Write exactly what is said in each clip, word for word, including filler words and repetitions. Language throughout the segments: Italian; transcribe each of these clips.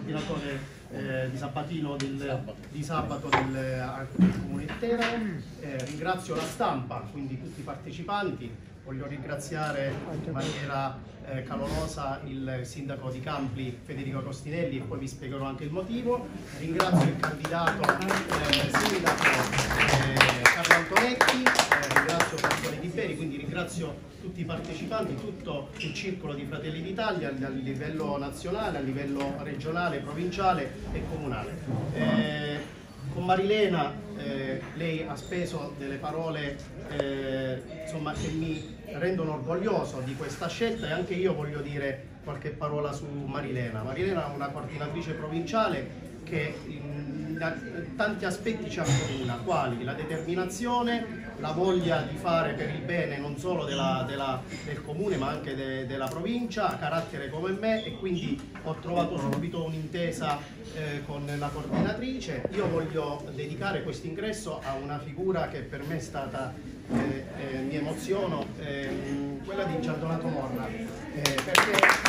coordinatore eh, di sabatino del, di sabato del, del Comune di Teramo. Eh, ringrazio la stampa, quindi tutti i partecipanti. Voglio ringraziare in maniera eh, calorosa il sindaco di Campli Federico Costinelli, e poi vi spiegherò anche il motivo. Ringrazio il candidato eh, sindaco eh, Carlo Antonetti, eh, ringrazio Pasquale Di Beri, quindi ringrazio tutti i partecipanti, tutto il circolo di Fratelli d'Italia a livello nazionale, a livello regionale, provinciale e comunale. Eh, con Marilena eh, lei ha speso delle parole eh, insomma, che mi rendono orgoglioso di questa scelta, e anche io voglio dire qualche parola su Marilena. Marilena è una coordinatrice provinciale che in tanti aspetti ci accomuna, quali la determinazione, la voglia di fare per il bene non solo della, della, del comune ma anche de, della provincia, ha carattere come me, e quindi ho trovato subito un'intesa eh, con la coordinatrice. Io voglio dedicare questo ingresso a una figura che per me è stata, eh, eh, mi emoziono, eh, quella di Gian Donato Morra, eh, perché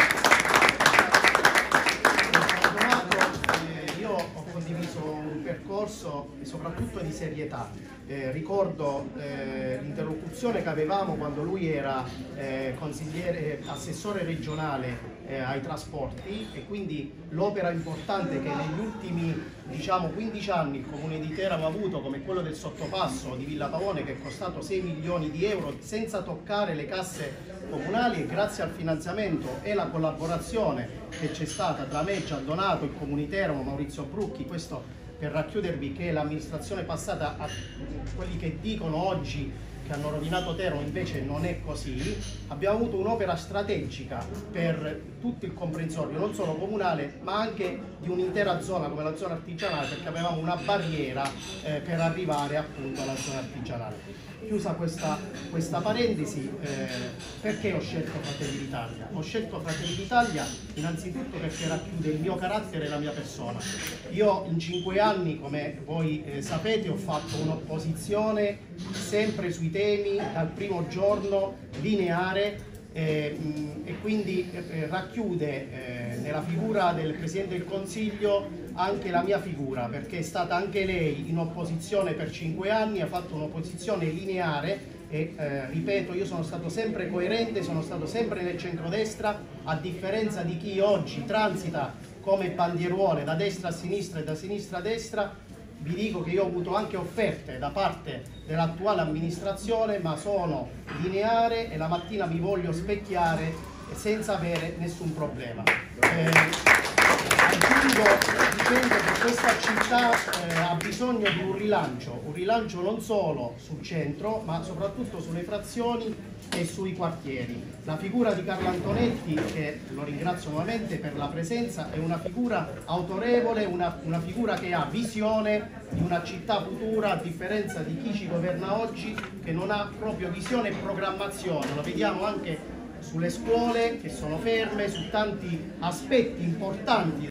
un percorso soprattutto di serietà. Eh, ricordo eh, l'interlocuzione che avevamo quando lui era eh, consigliere, assessore regionale eh, ai trasporti, e quindi l'opera importante che negli ultimi diciamo quindici anni il Comune di Teramo ha avuto, come quello del sottopasso di Villa Pavone, che è costato sei milioni di euro senza toccare le casse comunali, e grazie al finanziamento e la collaborazione che c'è stata tra me, Gian Donato, il Comune di Teramo, Maurizio Brucchi. Questo per racchiudervi che l'amministrazione passata, a quelli che dicono oggi che hanno rovinato Teramo, invece non è così. Abbiamo avuto un'opera strategica per tutto il comprensorio, non solo comunale ma anche di un'intera zona come la zona artigianale, perché avevamo una barriera eh, per arrivare appunto alla zona artigianale. Chiusa questa, questa parentesi, eh, perché ho scelto Fratelli d'Italia? Ho scelto Fratelli d'Italia innanzitutto perché racchiude il mio carattere e la mia persona. Io in cinque anni, come voi eh, sapete, ho fatto un'opposizione sempre sui temi, dal primo giorno, lineare, eh, mh, e quindi eh, racchiude eh, nella figura del Presidente del Consiglio anche la mia figura, perché è stata anche lei in opposizione per cinque anni, ha fatto un'opposizione lineare e eh, ripeto, io sono stato sempre coerente, sono stato sempre nel centrodestra, a differenza di chi oggi transita come bandieruole da destra a sinistra e da sinistra a destra. Vi dico che io ho avuto anche offerte da parte dell'attuale amministrazione, ma sono lineare e la mattina mi voglio specchiare senza avere nessun problema. Eh, Aggiungo dicendo che questa città eh, ha bisogno di un rilancio, un rilancio non solo sul centro ma soprattutto sulle frazioni e sui quartieri. La figura di Carlo Antonetti, che lo ringrazio nuovamente per la presenza, è una figura autorevole, una, una figura che ha visione di una città futura, a differenza di chi ci governa oggi che non ha proprio visione e programmazione. Lo vediamo anche sulle scuole che sono ferme, su tanti aspetti importanti